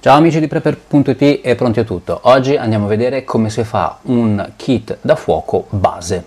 Ciao amici di Prepper.it e pronti a tutto. Oggi andiamo a vedere come si fa un kit da fuoco base.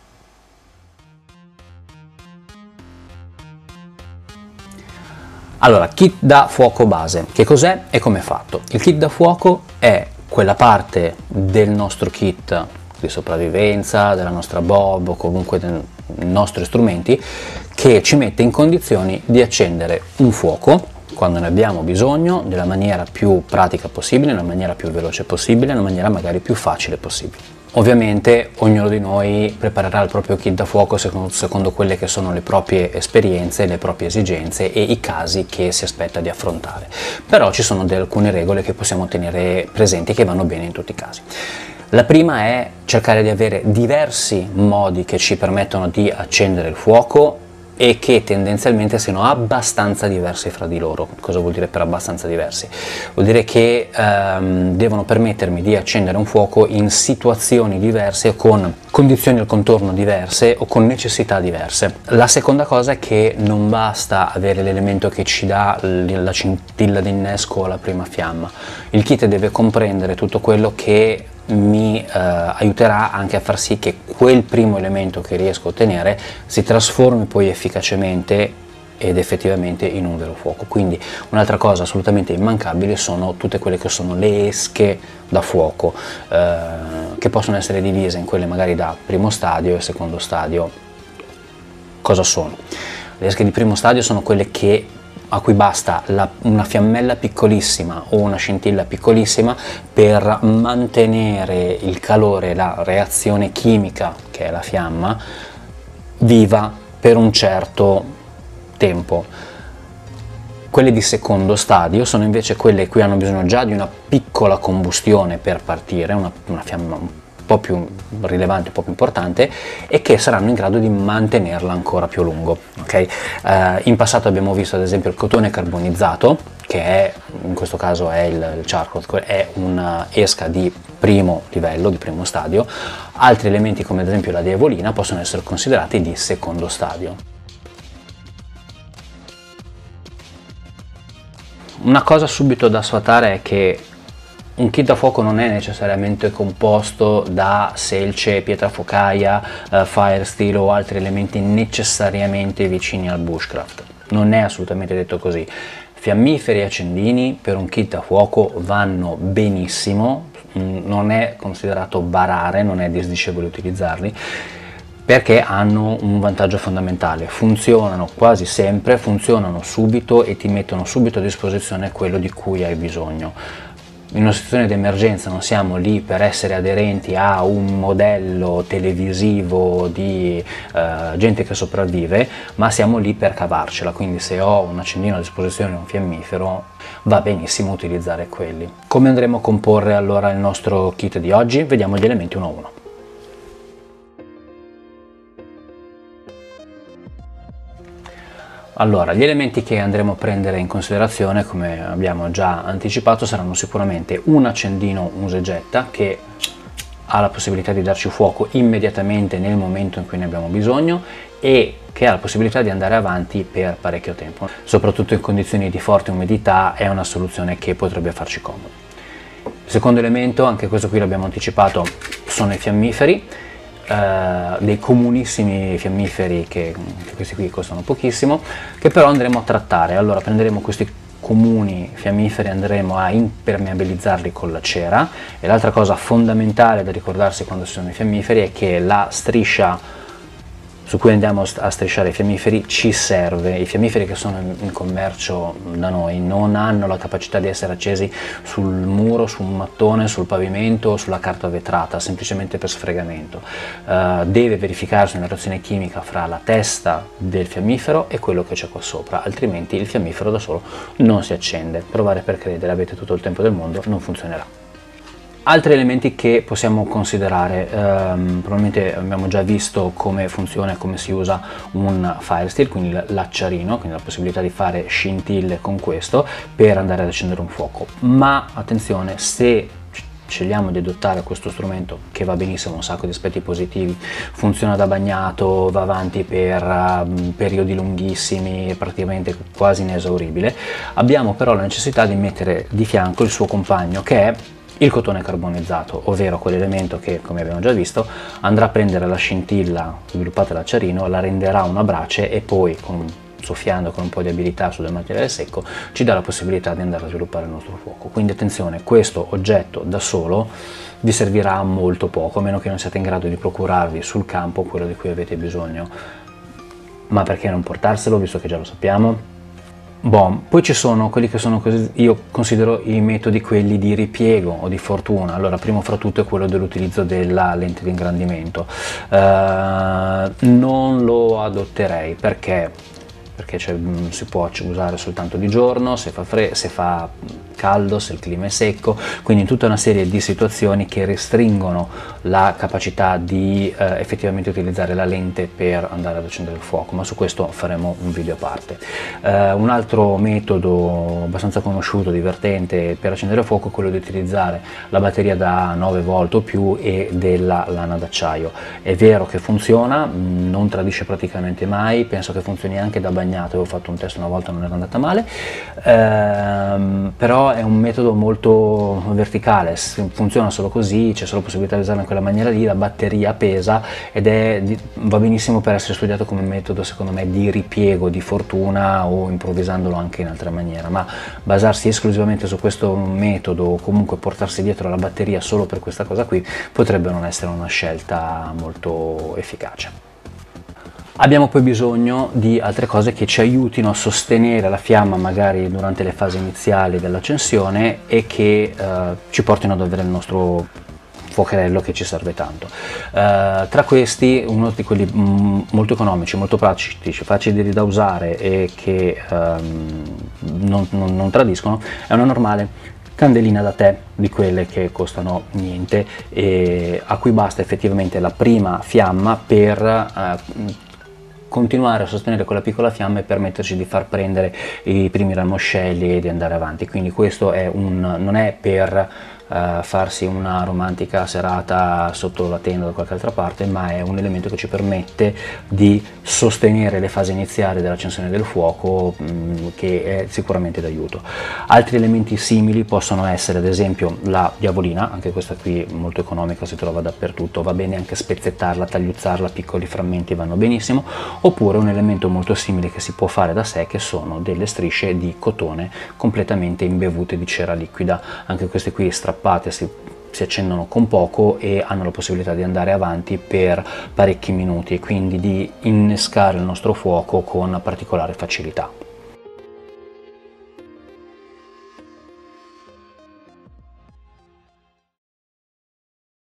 Allora, kit da fuoco base, che cos'è e come è fatto? Il kit da fuoco è quella parte del nostro kit di sopravvivenza, della nostra bob o comunque dei nostri strumenti che ci mette in condizioni di accendere un fuoco quando ne abbiamo bisogno, nella maniera più pratica possibile, nella maniera più veloce possibile, nella maniera magari più facile possibile. Ovviamente ognuno di noi preparerà il proprio kit da fuoco secondo quelle che sono le proprie esperienze, le proprie esigenze e i casi che si aspetta di affrontare. Però ci sono alcune regole che possiamo tenere presenti che vanno bene in tutti i casi. La prima è cercare di avere diversi modi che ci permettono di accendere il fuoco e che tendenzialmente siano abbastanza diversi fra di loro. Cosa vuol dire per abbastanza diversi? Vuol dire che devono permettermi di accendere un fuoco in situazioni diverse, con condizioni al contorno diverse o con necessità diverse. La seconda cosa è che non basta avere l'elemento che ci dà la scintilla d'innesco alla prima fiamma. Il kit deve comprendere tutto quello che mi aiuterà anche a far sì che quel primo elemento che riesco a ottenere si trasformi poi efficacemente ed effettivamente in un vero fuoco. Quindi un'altra cosa assolutamente immancabile sono tutte quelle che sono le esche da fuoco, che possono essere divise in quelle magari da primo stadio e secondo stadio. Cosa sono? Le esche di primo stadio sono quelle a cui basta una fiammella piccolissima o una scintilla piccolissima per mantenere il calore, la reazione chimica che è la fiamma, viva per un certo tempo. Quelle di secondo stadio sono invece quelle che hanno bisogno già di una piccola combustione per partire, una fiamma un po' più rilevante, un po' più importante, e che saranno in grado di mantenerla ancora più a lungo. Okay? In passato abbiamo visto ad esempio il cotone carbonizzato, che è, in questo caso è il charcoal, è una esca di primo livello, di primo stadio. Altri elementi come ad esempio la diavolina possono essere considerati di secondo stadio. Una cosa subito da sfatare è che un kit da fuoco non è necessariamente composto da selce, pietra focaia, fire steel o altri elementi necessariamente vicini al bushcraft. Non è assolutamente detto così. Fiammiferi e accendini per un kit da fuoco vanno benissimo, non è considerato barare, non è disdicevole utilizzarli, perché hanno un vantaggio fondamentale: funzionano quasi sempre, funzionano subito e ti mettono subito a disposizione quello di cui hai bisogno. In una situazione di emergenza non siamo lì per essere aderenti a un modello televisivo di gente che sopravvive, ma siamo lì per cavarcela. Quindi se ho un accendino a disposizione e un fiammifero va benissimo utilizzare quelli. Come andremo a comporre allora il nostro kit di oggi? Vediamo gli elementi uno a uno. Allora, gli elementi che andremo a prendere in considerazione, come abbiamo già anticipato, saranno sicuramente un accendino usa e getta che ha la possibilità di darci fuoco immediatamente nel momento in cui ne abbiamo bisogno e che ha la possibilità di andare avanti per parecchio tempo. Soprattutto in condizioni di forte umidità è una soluzione che potrebbe farci comodo. Il secondo elemento, anche questo qui l'abbiamo anticipato, sono i fiammiferi. Dei comunissimi fiammiferi che questi qui costano pochissimo, che però andremo a trattare. Allora prenderemo questi comuni fiammiferi, andremo a impermeabilizzarli con la cera, e l'altra cosa fondamentale da ricordarsi quando si sono i fiammiferi è che la striscia su cui andiamo a strisciare i fiammiferi ci serve. I fiammiferi che sono in commercio da noi non hanno la capacità di essere accesi sul muro, su un mattone, sul pavimento o sulla carta vetrata, semplicemente per sfregamento. Deve verificarsi una reazione chimica fra la testa del fiammifero e quello che c'è qua sopra, altrimenti il fiammifero da solo non si accende. Provare per credere, avete tutto il tempo del mondo, non funzionerà. Altri elementi che possiamo considerare, probabilmente abbiamo già visto come funziona e come si usa un fire steel, quindi l'acciarino, quindi la possibilità di fare scintille con questo per andare ad accendere un fuoco. Ma attenzione, se scegliamo di adottare questo strumento, che va benissimo, un sacco di aspetti positivi, funziona da bagnato, va avanti per periodi lunghissimi, praticamente quasi inesauribile, abbiamo però la necessità di mettere di fianco il suo compagno, che è il cotone carbonizzato, ovvero quell'elemento che, come abbiamo già visto, andrà a prendere la scintilla sviluppata dal cerino, la renderà una brace e poi, soffiando con un po' di abilità su del materiale secco, ci dà la possibilità di andare a sviluppare il nostro fuoco. Quindi attenzione, questo oggetto da solo vi servirà molto poco, a meno che non siate in grado di procurarvi sul campo quello di cui avete bisogno. Ma perché non portarselo, visto che già lo sappiamo? Boh, poi ci sono quelli che sono così, io considero i metodi quelli di ripiego o di fortuna. Allora, primo fra tutto è quello dell'utilizzo della lente di ingrandimento. Non lo adotterei perché si può usare soltanto di giorno, se fa caldo, se il clima è secco, quindi tutta una serie di situazioni che restringono la capacità di effettivamente utilizzare la lente per andare ad accendere il fuoco, ma su questo faremo un video a parte. Un altro metodo abbastanza conosciuto, divertente per accendere il fuoco è quello di utilizzare la batteria da 9 volt o più e della lana d'acciaio. È vero che funziona, non tradisce praticamente mai, penso che funzioni anche da bagnato, avevo fatto un test una volta, non era andata male, però è un metodo molto verticale, funziona solo così, c'è solo possibilità di usarlo in quella maniera lì, la batteria pesa ed va benissimo per essere studiato come metodo, secondo me, di ripiego, di fortuna, o improvvisandolo anche in altra maniera, ma basarsi esclusivamente su questo metodo o comunque portarsi dietro la batteria solo per questa cosa qui potrebbe non essere una scelta molto efficace. Abbiamo poi bisogno di altre cose che ci aiutino a sostenere la fiamma magari durante le fasi iniziali dell'accensione e che ci portino ad avere il nostro fuocherello che ci serve tanto. Tra questi, uno di quelli molto economici, molto pratici, facili da usare e che non tradiscono, è una normale candelina da tè, di quelle che costano niente e a cui basta effettivamente la prima fiamma per continuare a sostenere quella piccola fiamma e permetterci di far prendere i primi ramoscelli e di andare avanti. Quindi questo non è per farsi una romantica serata sotto la tenda o da qualche altra parte, ma è un elemento che ci permette di sostenere le fasi iniziali dell'accensione del fuoco, che è sicuramente d'aiuto. Altri elementi simili possono essere ad esempio la diavolina, anche questa qui molto economica, si trova dappertutto, va bene anche spezzettarla, tagliuzzarla, piccoli frammenti vanno benissimo, oppure un elemento molto simile che si può fare da sé, che sono delle strisce di cotone completamente imbevute di cera liquida. Anche queste qui strappate si accendono con poco e hanno la possibilità di andare avanti per parecchi minuti e quindi di innescare il nostro fuoco con particolare facilità.